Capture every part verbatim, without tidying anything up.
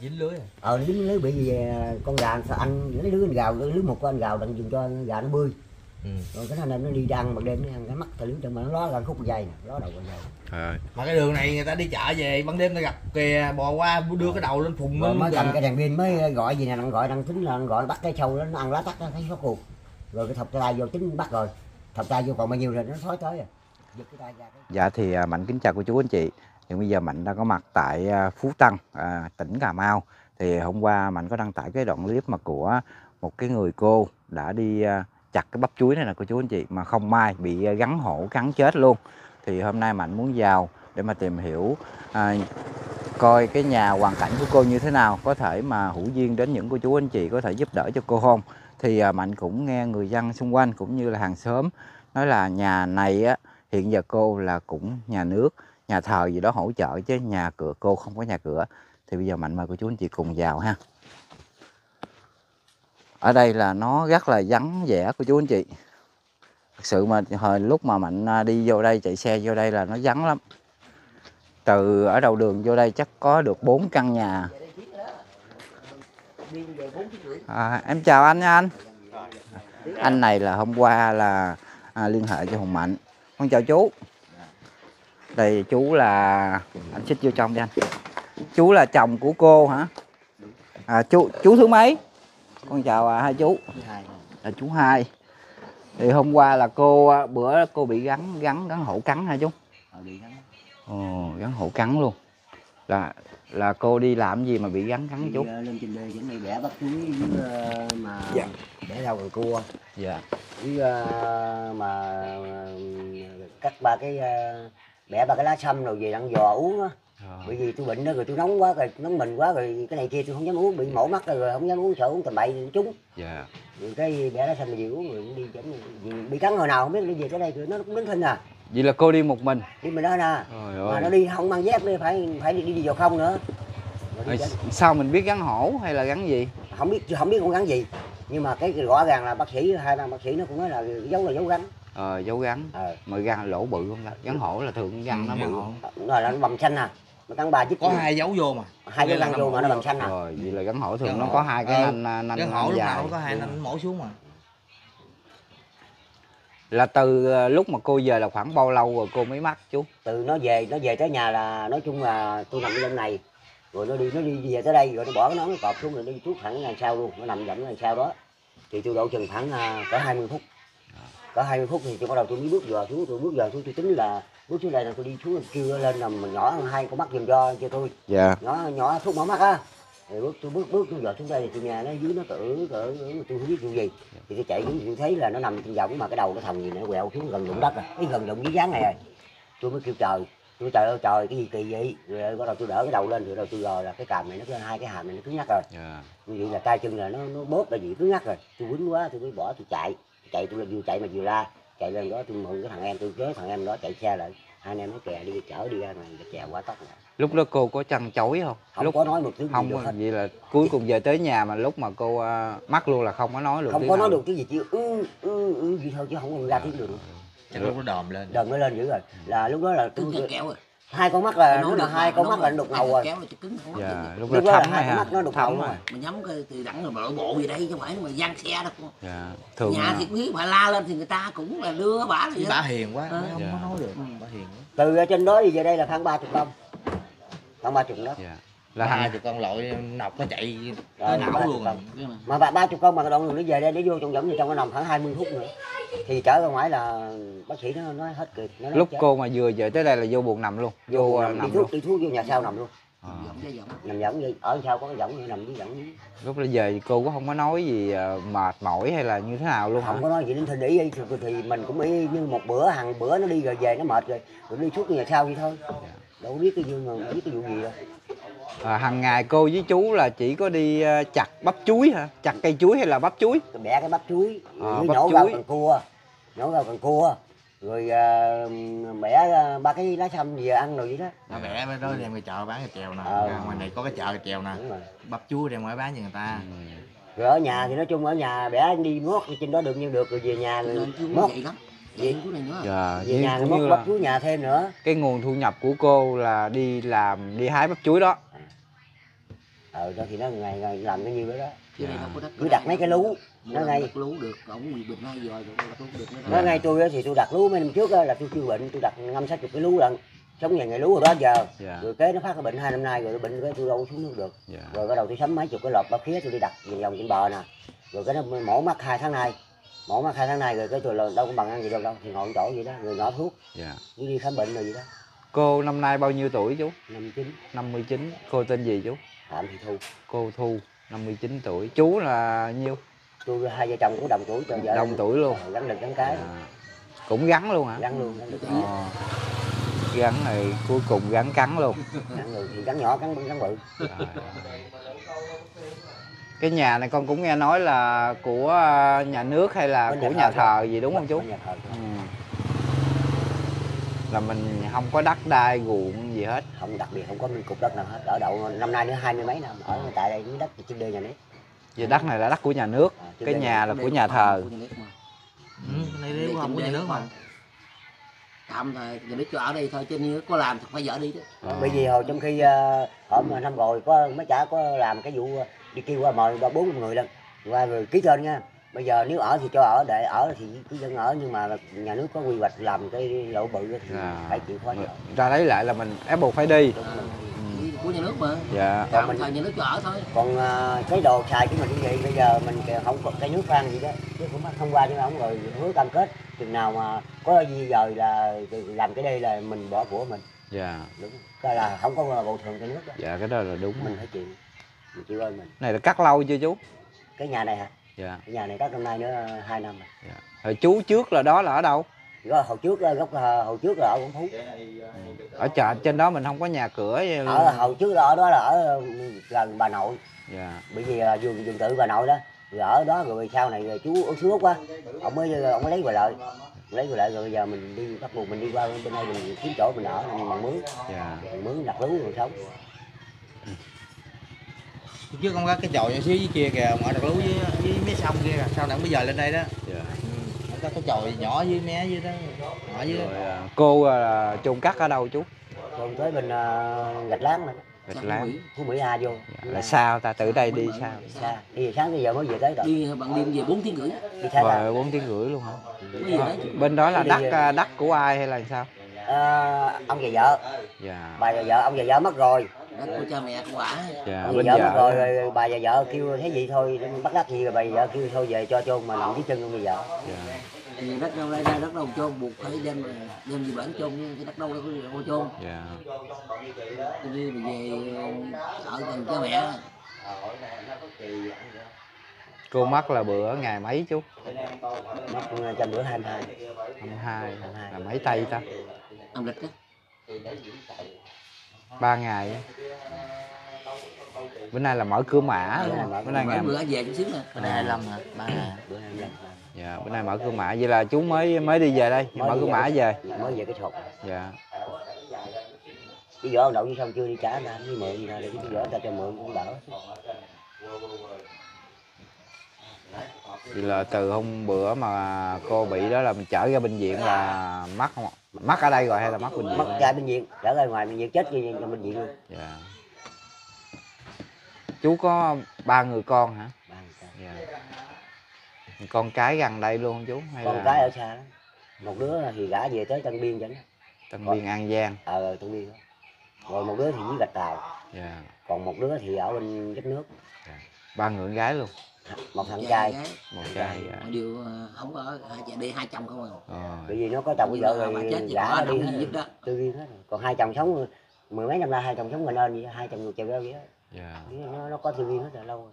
dính lưới à? Ờ dính lưới, bị gì con gà anh lấy lưới anh gào, lưới một con anh gào đặng dùng cho gà nó bơi. Ừ. Rồi cái này nó đi ra ăn ban đêm nó ăn cái mắt thầy lưới mà nó ló ra khúc dây nè, ló đầu con dây. À. Mà cái đường này người ta đi chợ về ban đêm ta gặp kìa bò qua đưa cái đầu lên phùng rồi mới cầm cái đèn pin mới gọi gì nè, nó gọi đang tính là nó gọi bắt cái sâu đó nó ăn lá tắc nó thấy số cuộc. Rồi cái thọc tay vô tính bắt rồi. Thọc tay vô còn bao nhiêu rồi nó thói tới rồi. Giật cái tay ra cái... Dạ thì Mạnh kính chào cô chú anh chị. Hiện bây giờ Mạnh đang có mặt tại Phú Tân, à, tỉnh Cà Mau. Thì hôm qua Mạnh có đăng tải cái đoạn clip mà của một cái người cô đã đi chặt cái bắp chuối này nè cô chú anh chị, mà không may bị gắn hổ cắn chết luôn. Thì hôm nay Mạnh muốn vào để mà tìm hiểu à, coi cái nhà hoàn cảnh của cô như thế nào, có thể mà hữu duyên đến những cô chú anh chị có thể giúp đỡ cho cô không. Thì à, Mạnh cũng nghe người dân xung quanh cũng như là hàng xóm nói là nhà này á hiện giờ cô là cũng nhà nước, nhà thờ gì đó hỗ trợ chứ nhà cửa cô không có nhà cửa. Thì bây giờ Mạnh mời cô chú anh chị cùng vào ha. Ở đây là nó rất là vắng vẻ cô chú anh chị. Thật sự mà hồi lúc mà Mạnh đi vô đây, chạy xe vô đây là nó vắng lắm. Từ ở đầu đường vô đây chắc có được bốn căn nhà. À, em chào anh nha anh. Anh này là hôm qua là à, liên hệ cho Hùng Mạnh. Con chào chú. Đây chú là, anh xích vô trong đi anh. Chú là chồng của cô hả? À, chú chú thứ mấy? Con chào à, hai chú. Là chú hai. Thì hôm qua là cô bữa cô bị gắn gắn gắn hổ cắn hả chú? Ồ, gắn hổ cắn luôn. Là là cô đi làm gì mà bị gắn cắn chú? Lên trên đê vẫn đi bẻ bắt chuối với mà dạ. Bẻ rau cần cua. Dạ. Với uh, mà uh, cắt ba cái uh, bẻ ba cái lá sâm rồi về ăn giò uống á. Bởi vì tôi bệnh đó rồi tôi nóng quá rồi nóng mình quá rồi cái này kia tôi không dám uống, bị mổ mắt rồi, rồi không dám uống, sợ uống tầm bậy trúng. Dạ. Rồi cái bẻ lá sâm rồi về uống rồi đi chấm bị cắn hồi nào không biết, đi về tới đây rồi nó cũng đứng thinh à. Vậy là cô đi một mình? Đi mình đó nè. Mà nó đi không mang dép đi, phải phải đi đi vào không nữa. Rồi, sao mình biết gắn hổ hay là gắn gì? Không biết, không biết con gắn gì. Nhưng mà cái rõ ràng là bác sĩ, hai ba bác sĩ nó cũng nói là dấu là dấu gắn. Ờ, dấu gắn. Ờ. Mà gắn lỗ bự không? Gắn hổ là thường gắn nó bự. Rồi là nó bầm xanh à. Nó gắn ba chiếc. Có hai dấu vô mà. Hai dấu gắn vô mà nó bầm xanh à. Rồi, vậy là gắn hổ thường nó có hai cái nanh nanh gắn hổ lúc nào có hai nanh mổ xuống mà. Là từ lúc mà cô về là khoảng bao lâu rồi cô mới mắc chú? Từ nó về, nó về tới nhà là nói chung là tôi nằm bên này. Rồi nó đi nó đi về tới đây rồi nó bỏ cái nón nó cọp xuống rồi đi thuốc thẳng đằng sau luôn, nó nằm dẫm đằng sau đó. Thì tôi độ chừng khoảng cỡ hai mươi phút. Cỡ hai mươi phút thì tôi bắt đầu tôi mới bước vào xuống, tôi bước vào xuống tôi tính là bước xuống đây là tôi đi xuống kêu lên là mình nhỏ hai con mắt giùm cho cho tôi. Dạ. Nhỏ nhỏ thuốc mở mắt á. Rồi bước tôi bước bước tôi vào xuống đây thì tôi nhà nó dưới nó cỡ cỡ tôi không biết chuyện gì. Thì tôi chạy xuống tôi thấy là nó nằm trên võng mà cái đầu nó thòng gì nó quẹo xuống gần đụng đất rồi, cái gần đụng dưới dáng này rồi. Tôi mới kêu trời, tôi trời ơi trời cái gì kỳ vậy, rồi bắt đầu tôi đỡ cái đầu lên rồi đầu tôi rồi là cái càm này nó hai cái hàm này nó cứng nhắc rồi. Yeah. Như vậy là tay chân là nó nó bóp là gì cứng nhắc rồi. Tôi quýnh quá tôi mới bỏ tôi chạy, chạy tôi là vừa chạy mà vừa la, chạy lên đó tôi mượn cái thằng em tôi kéo thằng em đó chạy xe lại, hai anh em nó kè đi chở đi ra ngoài chèo qua tóc này. Lúc đó cô có chăn chối không? Không lúc... có nói một tiếng không gì được hết. Vậy là cuối cùng về tới nhà mà lúc mà cô uh, mắc luôn là không có nói được. Không có nói được cái gì chứ ư ư ư gì thôi chứ không có ra tiếng được. Chắc lúc nó đờm lên. Đờm nó lên dữ rồi. Là lúc đó là tôi kéo rồi. Hai con mắt là nó là hai con mắt là đục ngầu rồi. Kéo là cứng. Dạ, lúc đó thấm hai con mắt nó đục ngầu rồi. Mình nhắm cái từ đẳng rồi mà nội bộ gì đây chứ không phải mà giăng xe đâu. Dạ, thường nhà thì quý bà la lên thì người ta cũng là đưa bả rồi. Bả hiền quá, không có nói được. Bả hiền quá. Từ trên đó đi về đây là khoảng ba chục công. Khoảng ba chục đó. Dạ. Là hai chục con lội nọc nó chạy tới não luôn rồi. Mà ba ba chục con mà cái đoạn đường nó về đây để vô trong võng trong cái nằm khoảng hai mươi phút nữa. Thì trở ra ngoài là bác sĩ nó nói hết kịp. Nó lúc chết. Cô mà vừa về tới đây là vô buồng nằm luôn. Vô, vô nằm, nằm đi thuốc đi thuốc vô nhà sau nằm luôn. À. Nằm võng đi, ở sau có cái võng nằm dưới võng. Lúc đó về cô cũng không có nói gì mệt mỏi hay là như thế nào luôn. Không hả? có nói gì đến thình ý thì, thì mình cũng y như một bữa hàng bữa nó đi rồi về nó mệt rồi rồi đi thuốc nhà sau vậy thôi. Dạ. Đâu biết cái vụ biết cái vụ gì đâu. À, hàng ngày cô với chú là chỉ có đi uh, chặt bắp chuối hả? Chặt cây chuối hay là bắp chuối? Bẻ cái bắp chuối, à, rồi bắp nhổ chuối. rau cần cua, nhổ rau cần cua, rồi uh, bẻ uh, ba cái lá sâm gì ăn rồi vậy đó. Nó bẻ mới nói đem cái chợ bán cái chèo nè, à, ngoài này có cái chợ cái chèo nè, bắp chuối đem ngoài bán cho người ta. Ừ. Rồi ở nhà thì nói chung ở nhà bẻ đi mót trên đó được như được, rồi về nhà rồi mót. Vậy này nữa. Dạ, về nhà mót bắp chuối nhà thêm nữa. Cái nguồn thu nhập của cô là đi làm đi hái bắp chuối đó. ờ đó thì nó ngày, ngày làm cái nhiêu đó đó. Chứ đây đâu có đất. Cứ đặt mấy cái lú nó ngay đặt lú được, ổng bình hai giờ rồi đặt lú được nó ngay. Tôi á thì tôi đặt lú mấy năm trước á là tôi chưa bệnh, tôi đặt năm sáu chục cái lú lần sống về ngày lú rồi đó giờ. Dạ. Rồi kế nó phát cái bệnh hai năm nay rồi bệnh cái tôi đâu xuống nước được. Dạ. Rồi bắt đầu tôi sắm mấy chục cái lọt ba khía tôi đi đặt vòng vòng trên bờ nè. Rồi cái nó mổ mắt hai tháng nay, mổ mắt hai tháng nay rồi cái tôi là đâu có bằng ăn gì đâu đâu thì ngồi chỗ vậy đó rồi nhỏ thuốc. Dạ. Đi đi khám bệnh rồi vậy đó. Cô năm nay bao nhiêu tuổi chú? năm mươi chín. năm mươi chín. Cô tên gì chú? Phạm Thị Thu. Cô Thu, năm mươi chín tuổi. Chú là nhiêu? Tôi hai vợ chồng cũng đồng tuổi cho vợ. Đồng tuổi luôn. Gắn được gắn cái. À, cũng gắn luôn hả? Gắn luôn, gắn được. Ờ. Gắn này cuối cùng gắn cắn luôn. Gắn luôn thì gắn nhỏ gắn gắn bự. Rồi. Cái nhà này con cũng nghe nói là của nhà nước hay là Bên của nhà nhà thờ thờ gì đúng không chú? Nhà thờ. Ừ. Là mình không có đất đai ruộng gì hết. Không, đặc biệt không có cục đất nào hết. Ở đậu năm nay nữa hai mươi mấy năm ở tại đây với đất trên đê nhà nước. Vì đất này là đất của nhà nước, À, cái nhà là của nhà thờ. Ừ, cái này đi không của nhà nước mà. Tạm thời nhà nước cho ở đây thôi chứ nếu có làm thì phải vợ đi đó. À. Bởi vì hồi trong khi uh, hôm năm rồi có mấy chả có làm cái vụ uh, đi kêu qua mời ba bốn người lên qua người ký tên nha. Bây giờ nếu ở thì cho ở, để ở thì cứ dân ở, nhưng mà nhà nước có quy hoạch làm cái lộ bự thì À. phải chịu khó. Người ta lấy lại là mình ép buộc phải đi. Đúng rồi. Đi của nhà nước mà. Dạ. Tạm mình- thời nhà nước cho ở thôi. Còn uh, cái đồ xài của mình như vậy bây giờ mình không có cái nước phan gì đó chứ cũng thông qua chứ không, rồi hứa cam kết chừng nào mà có gì dời là làm cái đây là mình bỏ của mình. Dạ. Đúng, cái là không có bồi thường cho nước đó. Dạ cái đó là đúng. Mình phải chịu, mình chịu ơn mình. Này là cắt lâu chưa chú? Cái nhà này hả? Dạ. Cái nhà này cắt năm nay nữa hai năm rồi. Dạ. Hồi chú trước là đó là ở đâu? Rồi hồi trước gốc hồi trước là ở Quảng Phú. Ở chợ trên đó mình không có nhà cửa gì. Ở hồi trước là ở đó là ở gần bà nội. Dạ. Bởi vì là vườn vườn tự bà nội đó. Rồi ở đó rồi sau này rồi chú ở xuống quá. Ông mới ông mới lấy về lại. Lấy về lại rồi bây giờ mình đi bắt buộc mình đi qua bên đây mình kiếm chỗ mình ở mình bằng mướn. Dạ. Mình mướn đặt lú rồi sống. Trước con có cái chòi nhỏ xíu dưới kia kìa, ngoài đặt lú với, với mé sông kia kìa, sau này mới dời lên đây đó. Dạ. Ừ, có cái chòi nhỏ với mé dưới đó, nhỏ dưới. Rồi à, cô là chôn cắt ở đâu chú? Rồi tới bên uh, Gạch Láng này. Gạch Láng. Phú Mỹ A vô. Dạ. Là sao ta từ đây đi sao? Xa. Đi sáng tới giờ mới về tới rồi. Đi bằng đêm về bốn tiếng rưỡi. Đi xa ra. Rồi bốn tiếng rưỡi luôn hả? Mới về đấy. Bên đó là Đi- đất à, đất của ai hay là sao? À, ông về vợ, Dạ. bà về vợ, ông về vợ mất rồi. Đất của cha mẹ của ả. Dạ. Ông về Bên vợ mất rồi, vợ. rồi bà về vợ kêu thế gì thôi, bắt đắc gì rồi bà về vợ kêu thôi về cho chôn mà nằm dưới chân ông về vợ. Dạ. Thì đất đâu đây ra đất đâu chôn, buộc phải đem đem gì bản chôn, nhưng cái đất đâu đâu có chôn. Dạ. Tôi đi mà về ở gần cha mẹ. Cô mất là bữa ngày mấy chú? Mất trăm bữa hai mươi hai. hai mươi hai là mấy tây ta? Âm lịch á. Ba ngày á. Bữa nay là mở cửa mã đúng không? Bữa nay Mỗi ngày bữa về chút xíu nè. Bữa nay hai mươi lăm hả? Ba ngày. Bữa hai mươi lăm. dạ bữa nay mở cửa mã, vậy là chú mới mới đi về đây, Mới mở đi cửa về. mã về. Mới về cái sột. Dạ. Cái vỏ đậu như xong chưa đi trả anh đi mượn gì đâu, để cái vỏ ta cho mượn cũng đỡ. Vậy là từ hôm bữa mà cô bị đó là mình chở ra bệnh viện là mắc không ạ? Mắc ở đây rồi hay là mắc bệnh viện? Mất ra bệnh viện, trở ra ngoài bệnh viện chết đi trong bệnh viện luôn. Dạ. Chú có ba người con hả? Ba người con. Dạ. Con cái gần đây luôn không chú? Hay Con là cái ở xa lắm. Một đứa thì gả về tới Tân Biên chẳng. Tân Biên An Giang? Ờ Tân Biên đó. Rồi một đứa thì dưới Gạch Tàu. Dạ. Còn một đứa thì ở bên đất nước. Dạ. Ba người con gái luôn? Một thằng trai. Một trai. Dạ. Điều không có hai chị đi hai chồng không à. Ờ. Bởi vì nó có chồng bây giờ Mà rồi chết thì gả có nó đi đâu hết gì rồi. giúp đó. Tư Biên hết rồi. Còn hai chồng sống mười mấy năm nay hai chồng sống mình ơn vậy, hai chồng người chèo rêu vậy đó. Dạ. Nó, nó có Tư Biên hết rồi lâu rồi.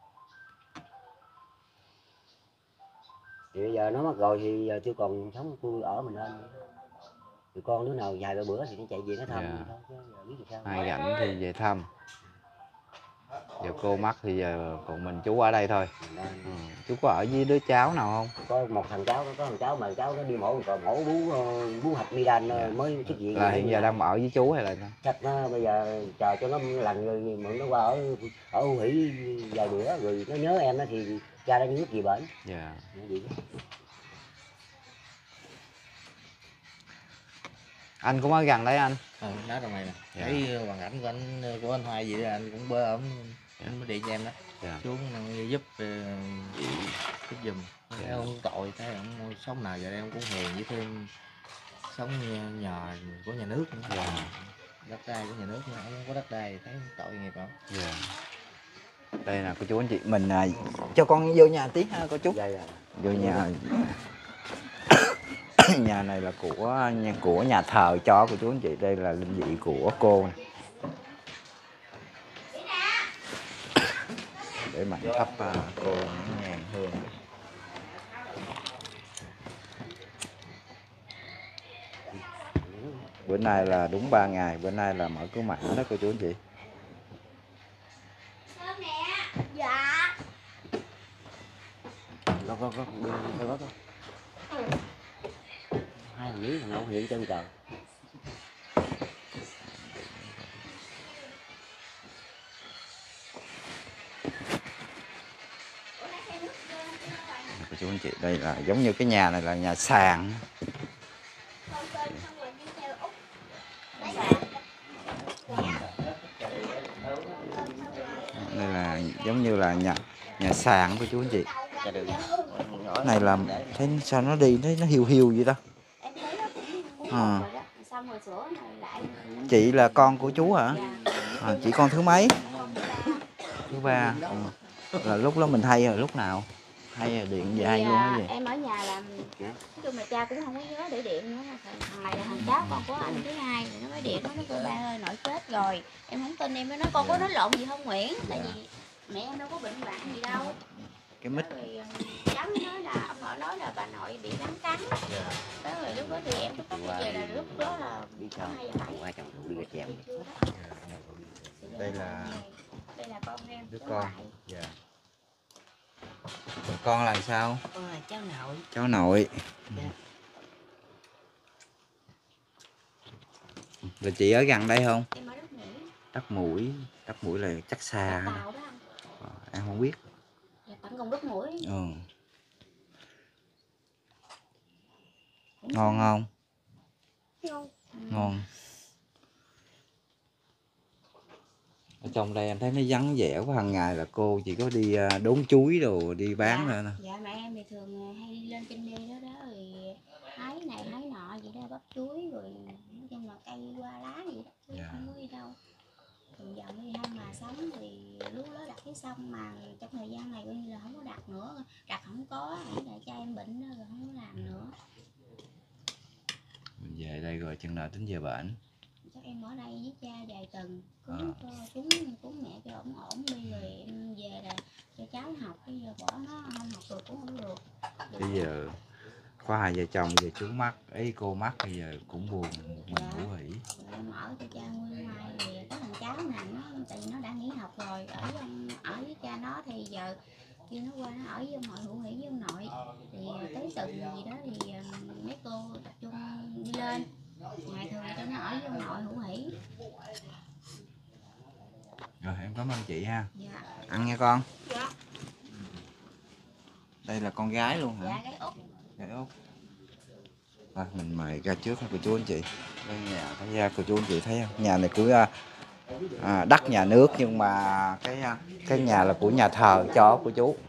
Thì bây giờ nó mất rồi thì giờ tôi còn sống tôi ở mình ơn. Thì con đứa nào vài ba bữa thì nó chạy về nó thăm Dạ. mình thôi chứ giờ biết làm sao. Ai rảnh thì về thăm. Giờ cô mắc thì giờ còn mình chú ở đây thôi. Ừ. Chú có ở với đứa cháu nào không? Có một thằng cháu, có thằng cháu mà cháu nó đi mổ còn mổ bú bú hạch Midan Dạ. mới xuất viện. Là hiện giờ đang ở với chú hay là sao? Chắc nó bây giờ chờ cho nó lành rồi mượn nó qua ở ở Hữu Hỷ vài bữa rồi nó nhớ em nó thì cha nó như nước gì bệnh. Dạ. Vậy đó. Anh cũng ở gần đấy anh. Ừ, nó trong này nè. Dạ. Thấy hoàn cảnh của anh của anh Hoài gì đó anh cũng bơ ổng Anh mới điện cho em đó. Dạ. Xuống năng giúp uh, giúp giùm. Thấy Dạ. ông tội, thấy ông sống nào giờ đây ông cũng hèn với thêm sống nhờ của nhà nước nữa. Dạ. Đất đai của nhà nước nữa, ông không có đất đai thấy tội nghiệp lắm. Dạ. Đây là cô chú anh chị mình à, cho con vô nhà tí ha cô chú. Dạ, dạ. Vô nhà. Nhà này là của nhà của nhà thờ cho cô chú anh chị, đây là linh vị của cô này. Để mạnh thắp à, cô nhang hương. Bữa nay là đúng ba ngày, bữa nay là mở cửa mã đó cô chú anh chị. Dạ. Có có có đi theo bác. Hai thằng lý thằng ông hiện chân trời. Cô chú anh chị, đây là giống như cái nhà này là nhà sàn. Đây là giống như là nhà nhà sàn của chú anh chị. Cái này là thấy sao nó đi thấy nó hiu hiu vậy ta. À. Chị là con của chú hả? À, chị con thứ mấy? Thứ ba. Ừ. Là lúc đó mình thay rồi lúc nào? Hay là điện về hay luôn cái gì? Em ở nhà làm, nói chung là cha cũng không có nhớ để điện nữa. Thằng này là thằng cháu con của anh thứ hai rồi nó mới điện, nó nói cô ba ơi nội chết rồi. Em không tin, em mới nói con có nói lộn gì không Nguyễn, tại vì mẹ em đâu có bệnh hoạn gì đâu. Cái mít. Rồi cháu mới nói là ông nội nói là bà nội bị rắn cắn. Đó rồi lúc đó thì em lúc đó về là lúc đó là Đi chợ. Qua chồng đi ra chèo. Đây là đây là con em, đứa con. Dạ. Con là sao? Con là cháu nội. Cháu nội. Dạ. Là chị ở gần đây không? Em ở đất Mũi. Đất Mũi. Đất Mũi là chắc xa. Tàu đó anh. Ờ, em không biết. Dạ, tận cùng đất Mũi. Ừ. Ngon không? Ngon. Ngon. Ở trong đây em thấy nó vắng vẻ quá, hàng ngày là cô chỉ có đi đốn chuối đồ đi bán dạ, thôi nè. dạ mẹ em thì thường hay đi lên trên đê đó đó rồi hái này hái nọ vậy đó, bắp chuối rồi nói chung là cây qua lá gì đó chứ Dạ. không có đi đâu. Thường giờ mới đi hai mà sống thì lúa đó đặt cái xong mà trong thời gian này coi như là không có đặt nữa, đặt không có, nghĩ là cha em bệnh đó, rồi không có làm nữa. Mình về đây rồi chừng nào tính về bệnh? Chắc em ở đây với cha vài tuần cúng À. cho cúng cúng mẹ cho ổn ổn đi rồi em về là cho cháu học, bây giờ bỏ nó không học được cũng không được. Bây giờ có hai vợ chồng, giờ chú mắc ấy cô mắc, bây giờ cũng buồn một mình Dạ. ngủ nghỉ. Rồi em ở cho cha nguyên mai thì có thằng cháu nè, nó tại vì nó đã nghỉ học rồi, ở với ông, ở với cha nó thì giờ khi nó qua nó ở với ông nội hữu hỷ với ông nội thì tới tuần gì đó thì mấy cô tập trung đi lên, ngày thường cho nó ở với ông nội hữu hỷ. Rồi em cảm ơn chị ha. Dạ. Ăn nha con. Dạ. Đây là con gái luôn hả? Dạ gái út. Gái út. Rồi mình mời ra trước ha cô chú anh chị. Đây nhà thấy ra cô chú anh chị thấy không? Nhà này của à, đất nhà nước nhưng mà cái cái nhà là của nhà thờ cho của chú.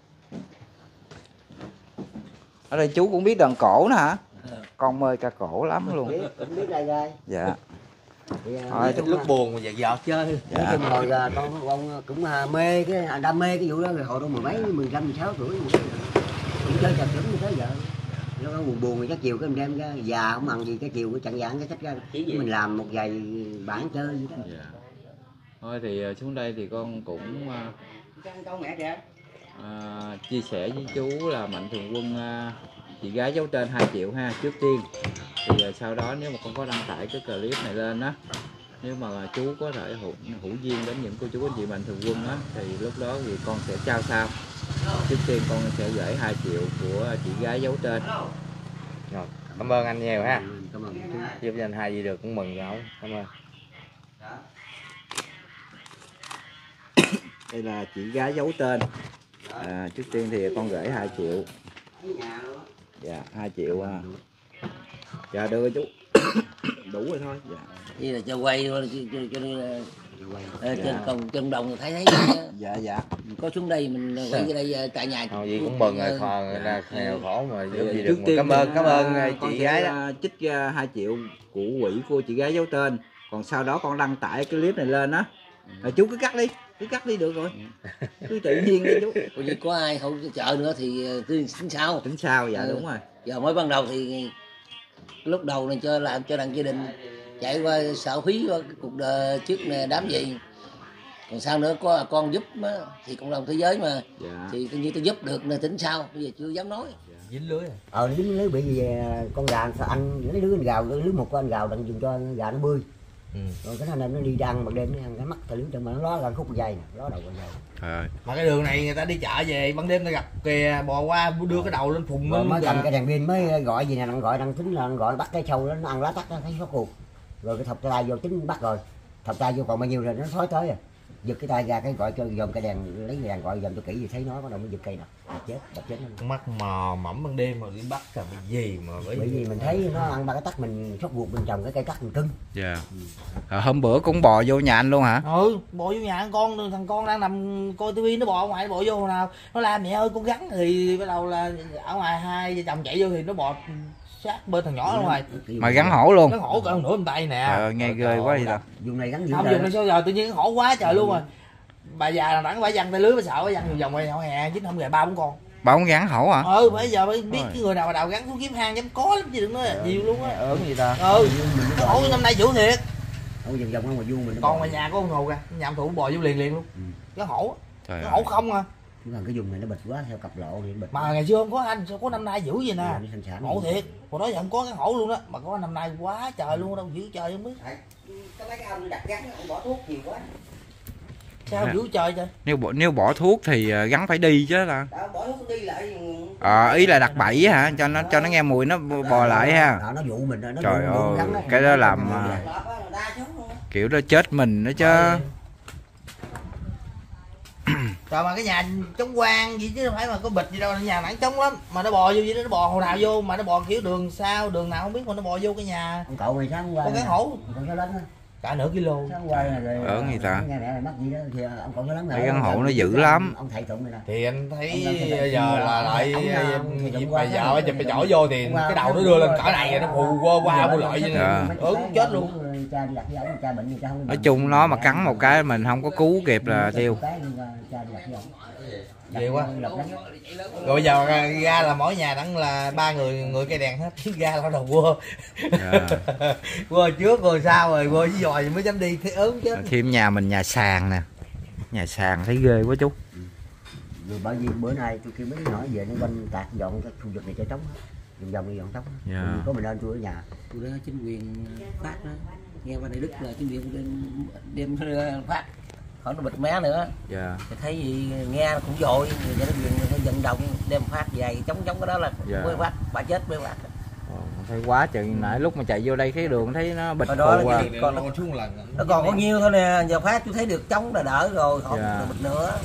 Ở đây chú cũng biết đàn cổ nè hả? Con mê ca cổ lắm luôn. Biết, cũng biết đây rồi. Dạ. Thì, Thôi, cũng Lúc buồn mà giật giọt chơi. nói Dạ. chung hồi à, con ông cũng à, mê cái à, đam mê cái vụ đó rồi, hồi đó mười mấy mười lăm mười sáu tuổi cũng chơi chập chững như tới giờ. Nó có buồn buồn thì cái chiều cái mình đem ra già không ăn gì, cái chiều cái chặn dặn cái sách ra mình làm một vài bản chơi gì đó. Dạ. Thôi thì xuống đây thì con cũng Con mẹ kìa. à, chia sẻ với chú là Mạnh Thường Quân à, chị gái giấu trên hai triệu ha trước tiên. Thì à, sau đó nếu mà con có đăng tải cái clip này lên á, nếu mà chú có thể hữu, hữu duyên đến những cô chú anh chị Mạnh Thường Quân á thì lúc đó thì con sẽ trao sao. Trước tiên con sẽ gửi hai triệu của chị gái giấu trên. Rồi, cảm ơn anh nhiều ha. Cảm ơn chú. Giúp cho anh hai gì được cũng mừng rồi. Cảm ơn. Đây là chị gái giấu tên. À, trước tiên thì con gửi hai triệu. Dạ, hai triệu. À. Dạ được rồi chú. Đủ rồi thôi. Dạ. Đây là cho quay cho, cho, cho nên là ờ, trên còn chân đồng thấy thấy Dạ dạ. có xuống đây mình quay cái đây tại nhà. Thôi vậy cũng mừng rồi, khò người ta nghèo khổ mà giúp gì được. Trước tiên Cảm ơn cảm ơn con chị sẽ, gái đó. uh, trích uh, hai triệu của quỹ của chị gái giấu tên. Còn sau đó con đăng tải cái clip này lên á. Rồi chú cứ cắt đi, cứ cắt đi được rồi. Cứ tự nhiên đi chú. Còn như có ai không chợ nữa thì tính sau. Tính sao dạ Ừ. đúng rồi. Giờ mới ban đầu thì lúc đầu này cho làm cho đặng gia đình chạy qua sở phí qua cái cuộc đời trước nè đám gì. Còn sau nữa có con giúp á, thì cộng đồng thế giới mà Dạ. thì coi như tôi giúp được nên tính sao bây giờ chưa dám nói. Dính lưới. Ờ dính lưới bị gì con gà sao anh lấy lưới anh gào lưới một con gào đặng dùng cho gà nó bơi. Ừ. Rồi cái anh em nó đi ăn ban đêm nó ăn cái mắt cái lưới trong mà nó ló ra khúc dây nè, ló đầu con dây. Rồi. Mà cái đường này người ta đi chợ về ban đêm ta gặp kìa bò qua đưa cái đầu lên phùng Rồi lên mới kìa. cầm cái đèn pin mới gọi gì nè, nó gọi đang tính là nó gọi bắt cái sâu đó nó ăn lá tắc nó thấy số cuộc. Rồi cái thọc tay vô tính bắt rồi. Thọc tay vô còn bao nhiêu rồi nó thói tới à. Giật cái tay ra cái gọi cho dòm cái đèn lấy cái đèn gọi dòm cho kỹ thì thấy nó bắt đầu mới giật cây nào đập chết đập chết nó. Mắt mò mẫm ban đêm mà đi bắt là bị gì mà bởi Bởi vì mình thấy nó ăn ba cái tắc mình sốt ruột mình trồng cái cây cắt mình cưng. Dạ. À, hôm bữa cũng bò vô nhà anh luôn hả? Ừ, bò vô nhà con, thằng con đang nằm coi tivi nó bò ở ngoài, nó bò vô hồi nào nó la mẹ ơi con gắn thì bắt đầu là ở ngoài hai vợ chồng chạy vô thì nó bò sát bên thằng nhỏ ở ngoài. Mà gắn hổ luôn. Nó hổ cỡ nửa bàn tay nè. Trời ơi, nghe ghê quá vậy ta. Dùng này gắn dữ Không dùng này sao giờ tự nhiên nó hổ quá trời luôn rồi. Bà già là đẳng phải văng tay lưới bà sợ bà văng vòng vòng ngoài hậu hè chứ không gài ba bốn con. Bà không gắn hổ hả? Ừ bây giờ mới biết Ôi. cái người nào mà đào gắn xuống kiếm hang dám có lắm chứ đừng nói là nhiều luôn á. Ớn gì ta. Ừ, nó hổ năm nay dữ thiệt. Không vòng vòng không mà vuông mình. Còn ngoài nhà có con ngầu kìa, nhà ông thủ bò vô liền liền luôn. Ừ. Cái hổ, Trời cái ơi. hổ không à. Chứ còn cái dùng này nó bịch quá theo cặp lộ thì nó bịch. Mà ngày xưa không có anh, sao có năm nay dữ vậy nè. Nó thành sản. Hổ thiệt, hồi đó giờ không có cái hổ luôn đó, mà có năm nay quá trời luôn đâu dữ trời không biết. Cái mấy cái ông đặt gắn ông bỏ thuốc nhiều quá. Sao Nè. dữ trời trời. Nếu bỏ nếu bỏ thuốc thì ờ, gắn phải đi chứ là. Đó, bỏ thuốc đi lại. Ờ ý là đặt bẫy hả? Cho nó cho nó nghe mùi nó bò lại ha. Đó, nó dụ mình rồi nó Trời dụ- dụ ơi, gắn đó. cái đó làm, à, Kiểu đó chết mình đó chứ. Trời mà cái nhà trống quan gì chứ không phải mà có bịch gì đâu, nhà nặng trống lắm. Mà nó bò vô vậy đó, nó bò hồi nào vô mà nó bò kiểu đường sao, đường nào không biết mà nó bò vô cái nhà. Ông cậu mày sáng qua. Con cái hổ Con số lớn á. cả nửa kilo. Sáng qua rồi. Ở người ta. Nghe mẹ mày mắc gì đó thì ông cậu số lớn Cái con hổ nó dữ lắm. Ông thầy tụng này nè. Thì anh thấy Ông làm cái giờ gì là mà lại ông làm thì dịp qua bà cái vợ này, chụp thì bà chụp- chổi vô thì qua cái cái đầu nó đầu đưa lên rồi, cỡ này nó phù qua qua bu lại vậy nè. Dạ. Ừ cũng chết luôn. Cha đi đặt với ông, cha bệnh thì cha không. Nói chung nó mà cắn một cái mình không có cứu kịp là tiêu. Cái đi qua, cha đi đặt với ông. Ghê quá. Lập lắm. Rồi bây giờ ra, ra là mỗi nhà đẳng là ba người người cây đèn hết, ra là bắt đầu quơ. Dạ. Quơ trước rồi sau rồi quơ với dòi mới dám đi, thấy ớn chết. Thêm nhà mình nhà sàn nè. Nhà sàn thấy ghê quá chú. Rồi bởi vì bữa nay tôi kêu mấy đứa nhỏ về nó quanh tạc dọn cái khu vực này cho trống hết. Vòng vòng đi dọn trống hết. Dạ. Có mình lên tôi ở nhà. Tôi đó chính quyền phát đó nghe qua đây Đức là chính quyền đem, đem phát khỏi nó bịt mé nữa. Dạ. Thì thấy gì nghe cũng vội người dân quyền phải vận động đem phát về chống chống cái đó là Dạ. mới phát bà chết mới phát. Ồ, thấy quá chừng nãy lúc mà chạy vô đây cái đường thấy nó bịch Hồi đó phù là à. cái- còn nó, xuống lần. nó còn có nhiêu thôi nè, giờ phát tôi thấy được chống là đỡ rồi không Dạ. được bịt nữa.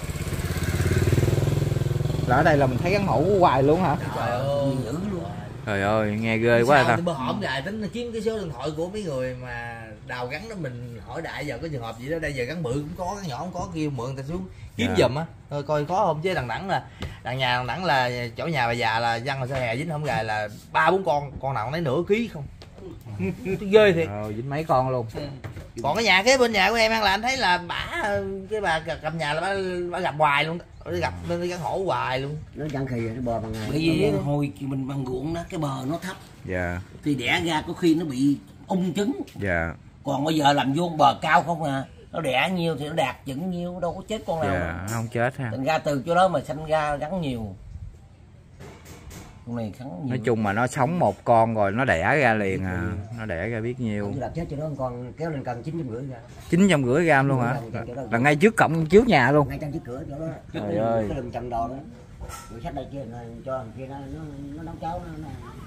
Là ở đây là mình thấy gắn hổ hoài luôn hả? Trời ơi. Dữ luôn. Trời ơi nghe ghê quá Sao ta. thì bữa hổm lại tính kiếm cái số điện thoại của mấy người mà đào gắn đó, mình hỏi đại giờ có trường hợp gì đó đây giờ gắn bự cũng có, gắn nhỏ cũng có, kêu mượn người ta xuống kiếm Dạ. giùm á, thôi coi có không chứ đằng đẳng là đằng nhà đằng đẳng là chỗ nhà bà già là văng là sao hè dính không gài là ba bốn con, con nào cũng lấy nửa ký không. Ghê thiệt. Rồi dính mấy con luôn. Còn cái nhà kế bên nhà của em ăn là anh thấy là bả cái bà cầm nhà là bả, bả gặp hoài luôn, bả gặp lên cái gắn hổ hoài luôn. Nó chẳng khi nó bò bằng ngày. Bởi vì hồi mình bằng ruộng đó cái bờ nó thấp Dạ. thì đẻ ra có khi nó bị ung trứng. Dạ. Còn bây giờ làm vuông bờ cao không à, nó đẻ nhiêu thì nó đạt chừng nhiêu, đâu có chết con nào. Dạ không chết ha. Thành ra từ chỗ đó mà sanh ra gắn nhiều. Con này khắn nhiều. Nói chung mà nó sống một con rồi nó đẻ ra liền à. Nó đẻ ra biết nhiêu. Tôi đạp chết cho nó con kéo lên cần chín trăm rưỡi ra. Chín trăm rưỡi gram luôn hả? Là, là ngay trước cổng trước nhà luôn. Ngay trong chiếc cửa chỗ đó. Trời ơi. Cái đường chầm đò đó. Rồi sách đây kia cho thằng kia nó nó nó nấu cháo nó.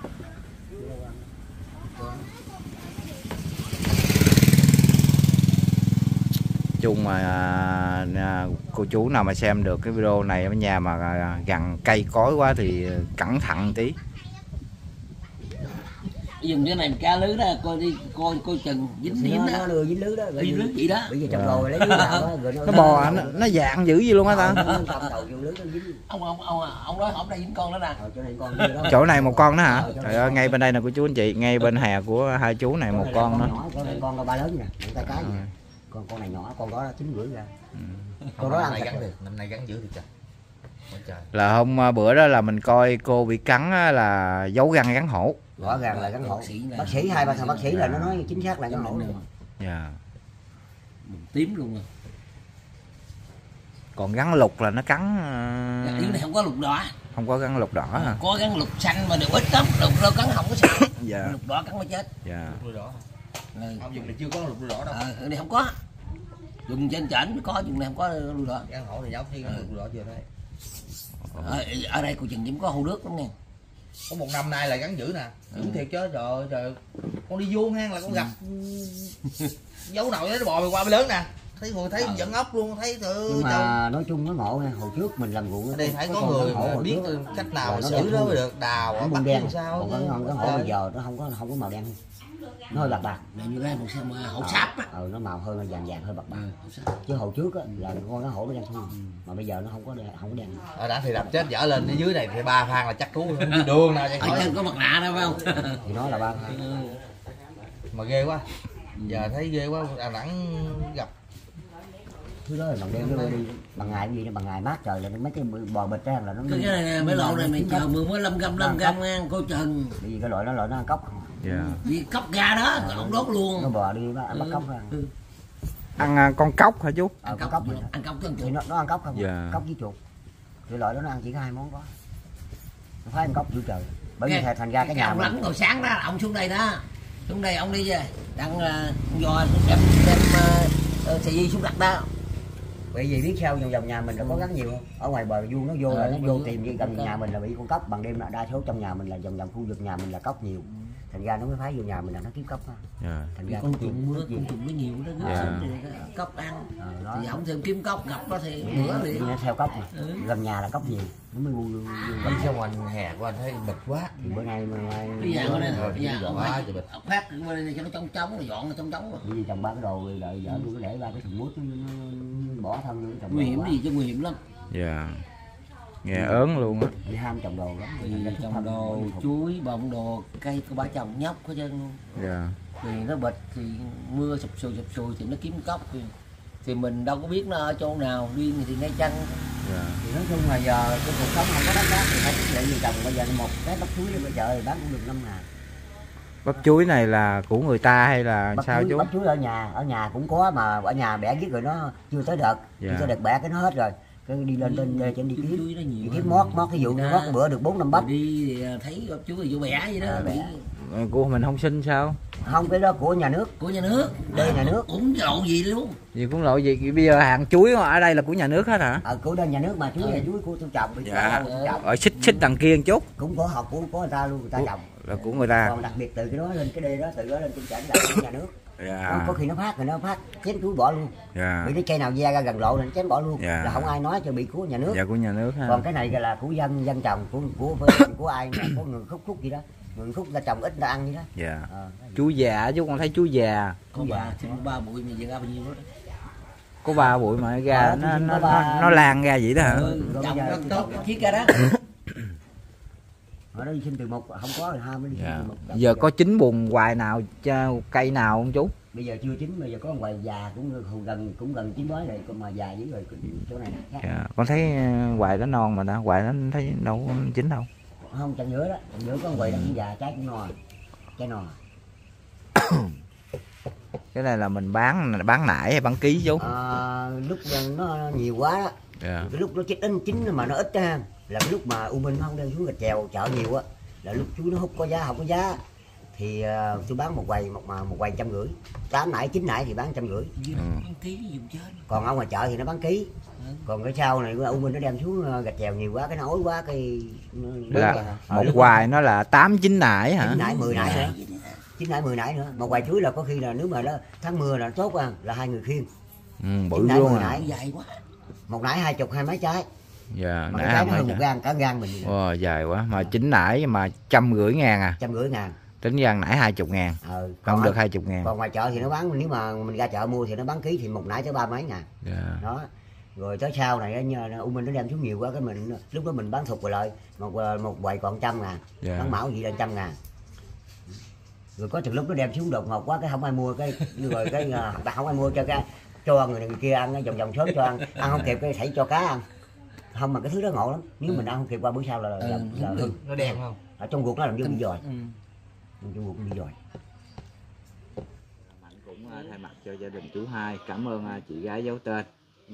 Chung mà à, cô chú nào mà xem được cái video này ở nhà mà à, gần cây cối quá thì cẩn thận tí. dùng cái này cá lưới đó, coi đi coi coi chừng dính dính nó, đó, nó đưa dính lưới đó, dính lưới vậy đó. bây giờ trong đồ rồi lấy lưới nào đó, rồi Nó bò nó, nó dạng dữ gì luôn á ta. nó cầm đầu vô lưới nó dính. Ông ông ông ông nói không đây dính con đó nè. Ờ, chỗ này con kia đó. Chỗ này một con đó hả? Ờ, chỗ Trời này. ơi, ngay bên đây nè cô chú anh chị, ngay bên hè của hai chú này một Chỗ con là nữa. nhỏ, con này con con ba lớn nè, con tay cái nè. Con con này nhỏ, con đó là chín rưỡi ra. Con đó ăn này sạch gắn rồi. được, năm nay gắn dữ thì trời. Ôi trời. Là hôm à, bữa đó là mình coi cô bị cắn á, là giấu răng gắn hổ. Rõ ràng là gắn hổ. Bác sĩ là- Bác sĩ hai ba thằng bác sĩ là nó nói chính xác là gắn hổ. Dạ. Tím luôn rồi. Còn gắn lục là nó cắn Dạ, à, Yến này không có lục đỏ, không có gắn lục đỏ hả? có gắn lục xanh mà đều ít lắm, lục đâu cắn không có sao. Dạ. Lục đỏ cắn mới chết. Dạ. Lục đỏ. Ừ. Ông dùng này chưa có lục đỏ đâu. Ờ, ở đây không có. Dùng trên trển mới có, dùng này không có lục đỏ. Gắn hổ thì giống như gắn lục đỏ chưa thấy. Ở, ở đây cô chừng chỉ có hô nước lắm nha. Có một năm nay là gắn dữ nè. Dữ thiệt chứ, trời ơi trời. Con đi vuông hang là con gặp dấu nồi nó bò qua bên lớn nè. Thấy người thấy dẫn ốc luôn, thấy từ Nhưng mà nói chung nó ngộ nha, hồi trước mình làm ruộng ở đây phải có con người gắn hổ mà hồi biết trước cách nào là mà nó xử đen nó thui. mới được, đào nó bắt màu đen làm sao. còn cái con cái hổ bây giờ nó không có không có màu đen, nó hơi bạc bạc. Này như đây một sao mà hậu sáp á. Ờ, nó màu hơi vàng vàng hơi bạc bạc. Ừ, hậu sáp. Chứ hồi trước á là con cá hổ nó đen thui, mà bây giờ nó không có đen, không có đen. Ở đã thì đập chết dở lên dưới này thì ba thang là chắc cứu đường nào chạy Ở khỏi. trên có mặt nạ đâu phải không? Thì nó là ba thang. Mà ghê quá. Giờ thấy ghê quá, Đà Nẵng gặp Thứ đó là bằng đêm nó đi, bằng ngày cái gì nó bằng ngày mát trời là nó mấy cái bò bịch ra là nó. Cái cái này mấy lộ này mày chờ mười mấy lăm cam năm cam ngang cô chừng Bởi vì cái loại nó loại nó ăn cốc, Dạ. đi cốc ga đó, còn ông đốt nó luôn. bò đi bắt, bắt cốc ra. Ăn à, con cóc hả chú? Ờ, Ăn con cốc, cốc mình. ăn cốc chân Thì chuột. nó, nó ăn cốc không? Dạ. Cốc với chuột. Cái loại đó nó ăn chỉ có hai món đó. Nó phải ăn cốc dữ trời. Bởi vì Cái- thành ra cái cái nhà ông mình lánh hồi sáng đó, ông xuống đây đó, xuống đây ông đi về, đang uh, dò đem đem uh, xì di xuống đặt đó. bởi vì biết sao vòng vòng nhà mình nó có gắn nhiều không? Ở ngoài bờ vuông nó vô là nó vô tìm như gần nhà mình là bị con cốc, bằng đêm là đa số trong nhà mình là vòng vòng khu vực nhà mình là cốc nhiều. Thành ra nó mới phái vô nhà mình là nó kiếm cốc á. Dạ. Thành ra Con nó trùng tìm mưa, rất nhiều. con trùng nó nhiều đó, Dạ. xuống thì cái cốc ăn. Ờ, đó. Thì ông thêm kiếm cốc gặp đó thì bữa Đi liền. nó theo cốc mà. Ừ. Gần nhà là cốc nhiều. Nó mới vui vui. đi sao ngoài hè của anh thấy mệt quá. Thì bữa nay mà mai Bây giờ ở đây Rồi, bây giờ dọn ông quá phải cho bịch. ông phát qua đây cho nó trống trống rồi dọn nó trống trống rồi. đi trồng ba cái đồ rồi đợi vợ tôi để ba cái thùng mút nó, nó, nó bỏ thân vô trồng Nguy đồ hiểm quá. gì chứ nguy hiểm lắm. Dạ. Nghe ớn luôn á. Đi ham trồng đồ lắm. Thì trồng đồ chuối bông đồ cây của bà chồng nhóc hết trơn. Dạ. Thì nó bịch thì mưa sụp sùi sụp sùi thì nó kiếm cốc thì, thì mình đâu có biết nó ở chỗ nào riêng thì ngay chân. Dạ. Thì nói chung là giờ cái cuộc sống không có đất cát thì phải biết lệ gì trồng. Bây giờ một cái bắp chuối bây giờ thì bán cũng được năm ngàn. Bắp chuối này là của người ta hay là Bắp sao chuối, chú? bắp chuối ở nhà ở nhà cũng có mà ở nhà bẻ giết rồi nó chưa tới đợt. Dạ. Chưa tới đợt bẻ cái nó hết rồi. Cái đi lên trên trên, trên đi Kiếm kiếm. chuối nó nhiều. Đi kiếm mót mót cái vụ mót một bữa được bốn năm bắp. Rồi đi thì thấy bắp chuối thì vô bẻ vậy đó. À, bị bẻ. Của mình không xin sao? Không, cái đó của nhà nước. của nhà nước. Đây nhà nước. Cũng lộ gì luôn. Gì cũng lộ gì, bây giờ hàng chuối ở đây là của nhà nước hết hả? Ở của đây nhà nước mà chuối Ừ. là chuối của tôi trồng. Bây giờ Dạ. tôi trồng. Ở xích xích đằng kia một chút Cũng có học của của người ta luôn, người ta trồng. là của người ta. Còn đặc biệt từ cái đó lên cái đê đó, từ đó lên trên chảnh là của nhà nước. Dạ. Có khi nó phát rồi nó phát chém túi bỏ luôn. Dạ. Bị cái cây nào da ra gần lộ là nó chém bỏ luôn. Dạ. Là không ai nói cho bị của nhà nước. Dạ của nhà nước ha. Còn cái này là của dân dân trồng, của của của ai mà có người khúc khúc gì đó, người khúc ta trồng ít ta ăn vậy đó. Dạ. Ờ, Chú già chứ con thấy chú già. Có bà thì ba bụi mà giờ ra bao nhiêu đó. Có ba bụi mà ra Ờ, nó thì nó, có ba- nó nó lan ra vậy đó hả? Ừ, Rồi trồng bây giờ rất thì tốt, trồng- chiếc ra đó. ở đây xin từ một không có thì hai mới đi xin Dạ. từ một. Giờ có chín bùn hoài nào cho cây nào không chú? Bây giờ chưa chín, bây giờ có một vài già cũng gần cũng gần chín bói rồi, còn mà già dữ rồi chỗ này khác. Dạ. Con thấy ờ, hoài nó non mà đã, hoài nó thấy đâu có chín đâu. Không, chặng giữa đó, chặng giữa có một vài đó cũng già, trái cũng non, trái non. Cái này là mình bán bán nải hay bán ký chú? À, lúc nó nhiều quá đó, Dạ. cái lúc nó chết in chín mà nó ít ha, là cái lúc mà U Minh không đem xuống gạch chèo chợ nhiều á, là lúc chú nó hút có giá không có giá thì uh, tôi bán một quầy một mà một quầy trăm rưỡi, tám nải chín nải thì bán trăm rưỡi, Ừ. Ký dùng trên. còn ở ngoài chợ thì nó bán ký. Còn cái sau này U Minh nó đem xuống gạch chèo nhiều quá, cái nó ối quá cái Là Ờ, một lúc hoài nó là tám chín nải hả? chín nải mười nải nữa, chín nải mười nải nữa, một quầy chuối là có khi là nếu mà nó tháng mưa là nó tốt à, là hai người khiêng. Ừ, bự Chín nải luôn mười à. nải. Dài quá. Một nải hai chục hai mấy trái, Dạ, mà nãy cái trái hai nó mấy hơn một nè. gan cả gan mình. Wow, dài quá mà chín nải mà trăm rưỡi ngàn à. Trăm rưỡi ngàn. Tính ra nãy hai chục ngàn. Ờ, Không còn được ở- hai chục ngàn. Còn ngoài chợ thì nó bán, nếu mà mình ra chợ mua thì nó bán ký thì một nải tới ba mấy ngàn. Dạ. Đó. Rồi tới sau này á, U Minh nó đem xuống nhiều quá cái mình lúc đó mình bán thục rồi lợi một một quầy còn trăm ngàn, Dạ. bán mão gì lên trăm ngàn. Rồi có từng lúc nó đem xuống đột ngột quá cái không ai mua, cái rồi cái ta không ai mua cho cái cho người này người kia ăn, vòng vòng sớm cho ăn, ăn không kịp cái thảy cho cá ăn. Không mà cái thứ đó ngộ lắm, nếu mình ăn không kịp qua bữa sau là là, Ừ, là, là hư. Nó đen không? Ở trong ruột nó làm như bị dòi, Ừ. trong ruột bị dòi. Mạnh cũng thay mặt cho gia đình chú Hai cảm ơn chị gái giấu tên.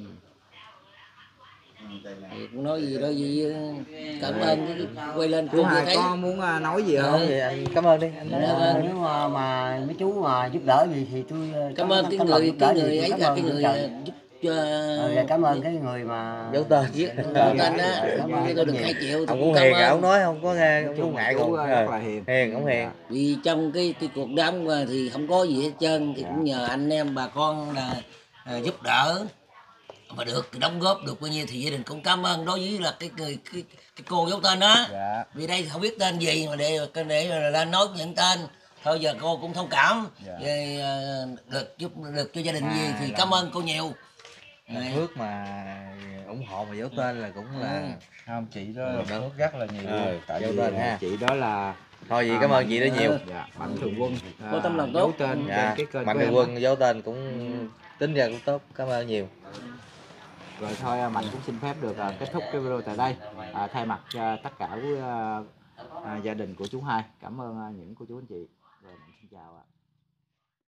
Thì cũng nói gì đó gì cảm ơn cái quay lên Chú cô Hai thấy có muốn nói gì không? Thì anh cảm ơn đi. Anh nói. Ờ, nếu mà, mà mấy chú mà giúp đỡ gì thì tôi cảm có- ơn có cái lòng người giúp đỡ cái gì người tôi ấy cảm là ơn cái tôi người trời. giúp cho Ờ, dạ, cảm ơn cái người mà Giấu tên. viết tên đó, Cảm ơn tôi được nhiều. hai triệu Ông tôi cũng cảm hiền cả, ơn. ông nói không có nghe, không có ngại Chú còn rất là hiền. hiền, ông hiền. Vì trong cái cái cuộc đám mà thì không có gì hết trơn thì cũng nhờ anh em bà con là à, giúp đỡ mà được đóng góp được bao nhiêu thì gia đình cũng cảm ơn đối với là cái người cái, cái cô giấu tên đó. Dạ. Vì đây không biết tên gì mà để để ra nói nhận tên thôi, giờ cô cũng thông cảm. Dạ. Về, à, được giúp được cho gia đình À, gì thì là- cảm ơn cô nhiều. Một Phước mà ủng hộ mà giấu tên là cũng là không, chị đó là Phước rất là nhiều Ờ, luôn. tại Giấu vì tên ha. chị đó là Thôi gì à, cảm ơn Mạnh- chị đó nhiều. Dạ, Mạnh Thường Quân Có tấm lòng giấu tốt. tên Dạ, trên cái kênh Mạnh của Thường em Quân giấu tên cũng tính ra cũng tốt, cảm ơn nhiều. á. Rồi thôi à, Mạnh cũng xin phép được à, kết thúc cái video tại đây. À, thay mặt cho tất cả quý, à, à, gia đình của chú Hai cảm ơn à, những cô chú anh chị. Rồi Mạnh xin chào ạ.